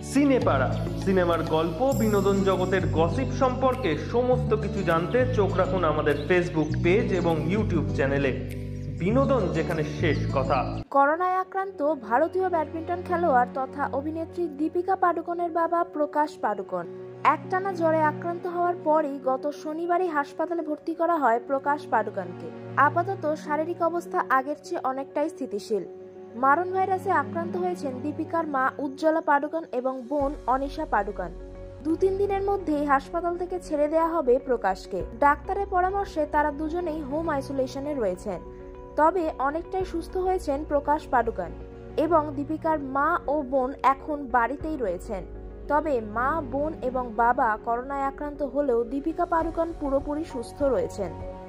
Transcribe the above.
সিনেপাড়া, সিনেমার গল্প, বিনোদন জগতের গসিপ সম্পর্কে সমস্ত কিছু জানতে চোখ রাখুন আমাদের ফেসবুক পেজ এবং ইউটিউব চ্যানেলে। বিনোদন যেখানে শেষ কথা। করোনায় আক্রান্ত ভারতীয় ব্যাডমিন্টন খেলোয়াড় তথা অভিনেত্রী দীপিকা পাডুকোনের বাবা প্রকাশ পাডুকোন একটানা জ্বরে আক্রান্ত হওয়ার পরই গত শনিবারই হাসপাতালে ভর্তি করা হয় প্রকাশ পাডুকোনকে। আপাতত শারীরিক অবস্থা আগের চেয়ে অনেকটাই স্থিতিশীল। মারণ ভাইরাসে আক্রান্ত হয়েছেন দীপিকার মা উজ্জ্বলা পাডুকোন এবং বোন অনিশা পাডুকোন। 2-3 দিনের মধ্যেই হাসপাতাল থেকে ছেড়ে দেওয়া হবে প্রকাশকে। ডাক্তারের পরামর্শে তারা দুজনেই হোম আইসোলেশনে রয়েছেন। তবে অনেকটাই সুস্থ হয়েছেন প্রকাশ পাডুকোন এবং দীপিকার মা ও বোন এখন বাড়িতেই রয়েছেন। তবে মা, বোন এবং বাবা করোনায় আক্রান্ত হলেও দীপিকা পাডুকোন পুরোপুরি সুস্থ রয়েছেন।